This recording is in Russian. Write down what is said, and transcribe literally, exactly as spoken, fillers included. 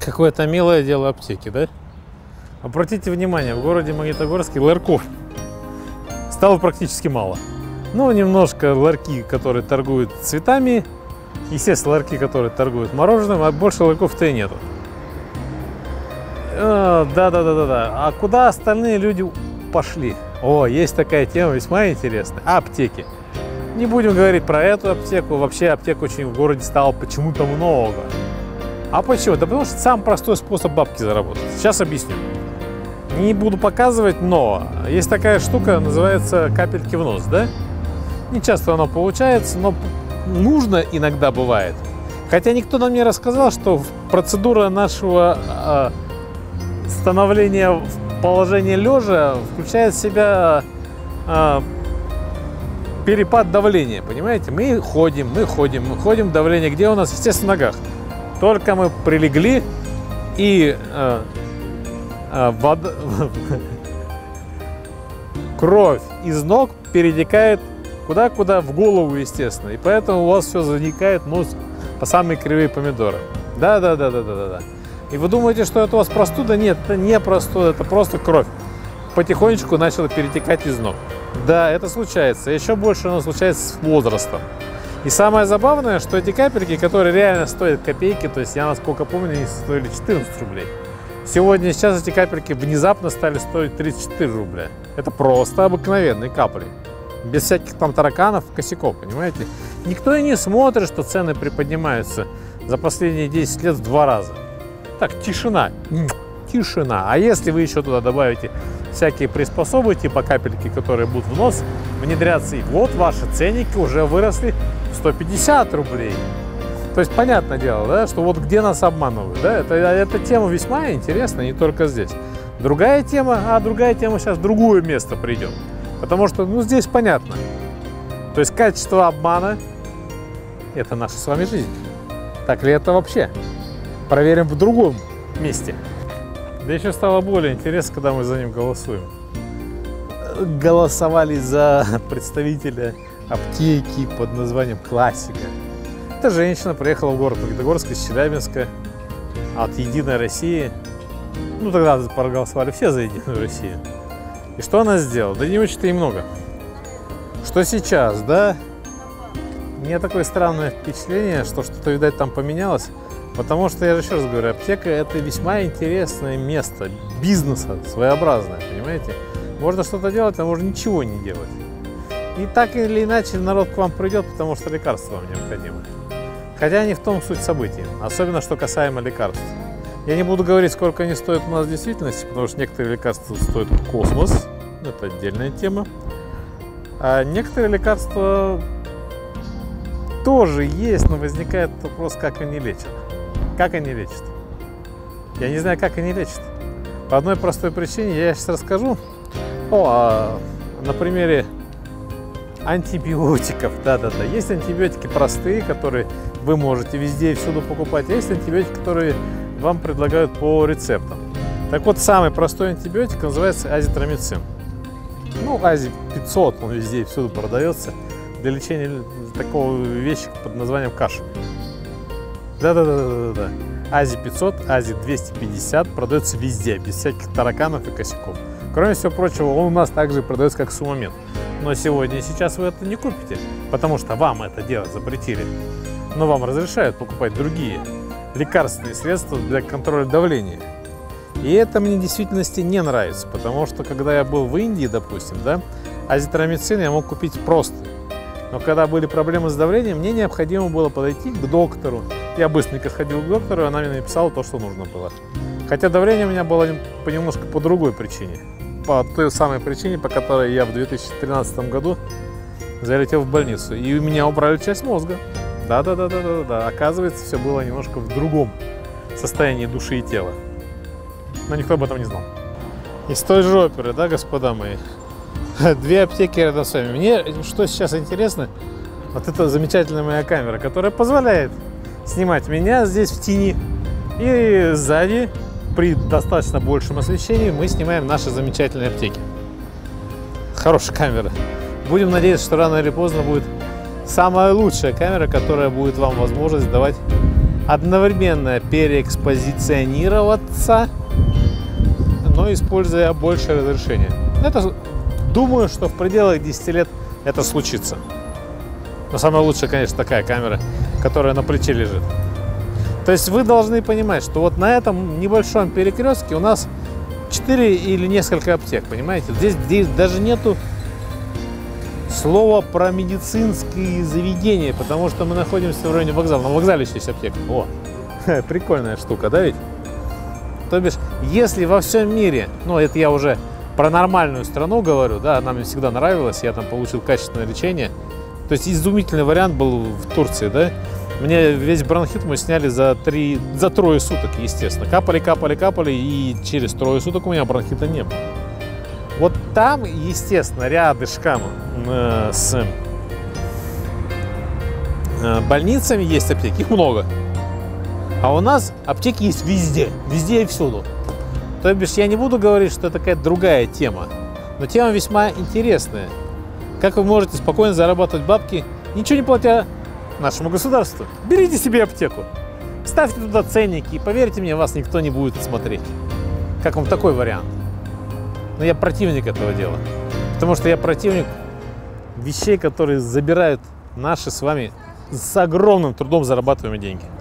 Какое-то милое дело аптеки, да? Обратите внимание, в городе Магнитогорске ларьков стало практически мало. Ну, немножко ларьки, которые торгуют цветами, естественно, ларьки, которые торгуют мороженым, а больше ларьков-то и нету. Да-да-да-да-да. А куда остальные люди пошли? О, есть такая тема весьма интересная. Аптеки. Не будем говорить про эту аптеку. Вообще аптек очень в городе стало почему-то много. А почему? Да потому что это самый простой способ бабки заработать. Сейчас объясню. Не буду показывать, но есть такая штука, называется капельки в нос, да? Не часто оно получается, но нужно иногда бывает. Хотя никто нам не рассказал, что процедура нашего э, становления в положение лежа включает в себя э, перепад давления, понимаете? Мы ходим, мы ходим, мы ходим, давление где у нас? Естественно, в ногах. Только мы прилегли и э, э, вода, кровь из ног перетекает куда-куда в голову, естественно. И поэтому у вас все заникает нос по самые кривые помидоры. Да-да-да-да-да-да. И вы думаете, что это у вас простуда? Нет, это не простуда, это просто кровь. Потихонечку начала перетекать из ног. Да, это случается. Еще больше оно случается с возрастом. И самое забавное, что эти капельки, которые реально стоят копейки, то есть я, насколько помню, они стоили четырнадцать рублей. Сегодня, сейчас эти капельки внезапно стали стоить тридцать четыре рубля. Это просто обыкновенные капли. Без всяких там тараканов, косяков, понимаете? Никто и не смотрит, что цены приподнимаются за последние десять лет в два раза. Так, тишина. Тишина. А если вы еще туда добавите всякие приспособы, типа капельки, которые будут в нос внедряться, и вот ваши ценники уже выросли в сто пятьдесят рублей. То есть, понятное дело, да, что вот где нас обманывают, да, это, эта тема весьма интересна, не только здесь. Другая тема, а другая тема сейчас в другое место придем. Потому что, ну, здесь понятно. То есть, качество обмана – это наша с вами жизнь. Так ли это вообще? Проверим в другом месте. Да еще стало более интересно, когда мы за ним голосуем. Голосовали за представителя аптеки под названием «Классика». Эта женщина приехала в город Магнитогорск из Челябинска от «Единой России». Ну, тогда проголосовали все за «Единую Россию». И что она сделала? Да не очень-то и много. Что сейчас, да? У меня такое странное впечатление, что что-то, видать, там поменялось. Потому что, я же еще раз говорю, аптека – это весьма интересное место бизнеса, своеобразное, понимаете? Можно что-то делать, а можно ничего не делать. И так или иначе народ к вам придет, потому что лекарства вам необходимы. Хотя не в том суть событий, особенно что касаемо лекарств. Я не буду говорить, сколько они стоят у нас в действительности, потому что некоторые лекарства стоят космос, это отдельная тема. А некоторые лекарства тоже есть, но возникает вопрос, как они лечат. Как они лечат? Я не знаю, как они лечат. По одной простой причине я сейчас расскажу. О, а, на примере антибиотиков. Да-да-да. Есть антибиотики простые, которые вы можете везде и всюду покупать. А есть антибиотики, которые вам предлагают по рецептам. Так вот, самый простой антибиотик называется азитромицин. Ну, ази пятьсот, он везде и всюду продается для лечения такого вещи под названием кашель. Да-да-да-да-да. ази пятьсот, ази двести пятьдесят продается везде, без всяких тараканов и косяков. Кроме всего прочего, он у нас также продается как сумомед. Но сегодня и сейчас вы это не купите, потому что вам это делать запретили. Но вам разрешают покупать другие лекарственные средства для контроля давления. И это мне в действительности не нравится, потому что когда я был в Индии, допустим, да, азитромицин я мог купить просто. Но когда были проблемы с давлением, мне необходимо было подойти к доктору. Я быстренько сходил к доктору, и она мне написала то, что нужно было. Хотя давление у меня было понемножко по другой причине. По той самой причине, по которой я в две тысячи тринадцатом году залетел в больницу. И у меня убрали часть мозга. Да-да-да-да-да-да. Оказывается, все было немножко в другом состоянии души и тела. Но никто об этом не знал. Из той же оперы, да, господа мои? Две аптеки рядом с вами. Мне что сейчас интересно, вот эта замечательная моя камера, которая позволяет снимать меня здесь в тени. И сзади, при достаточно большем освещении, мы снимаем наши замечательные аптеки. Хорошая камера. Будем надеяться, что рано или поздно будет самая лучшая камера, которая будет вам возможность давать одновременно переэкспозиционироваться, но используя большее разрешение. Это, думаю, что в пределах десяти лет это случится. Но самое лучшее, конечно, такая камера, которая на плече лежит. То есть вы должны понимать, что вот на этом небольшом перекрестке у нас четыре или несколько аптек, понимаете? Здесь, здесь даже нету слова про медицинские заведения, потому что мы находимся в районе вокзала. На вокзале еще есть аптека. О, прикольная штука, да ведь? То бишь, если во всем мире, ну это я уже про нормальную страну говорю, да, она мне всегда нравилась, я там получил качественное лечение. То есть изумительный вариант был в Турции, да? Мне весь бронхит мы сняли за, три, за трое суток, естественно. Капали, капали, капали, и через трое суток у меня бронхита не было. Вот там, естественно, рядышком э, с э, больницами есть аптеки, их много. А у нас аптеки есть везде, везде и всюду. То бишь я не буду говорить, что это какая-то другая тема, но тема весьма интересная. Как вы можете спокойно зарабатывать бабки, ничего не платя нашему государству? Берите себе аптеку, ставьте туда ценники, и поверьте мне, вас никто не будет смотреть. Как вам такой вариант? Но я противник этого дела, потому что я противник вещей, которые забирают наши с вами с огромным трудом зарабатываемые деньги.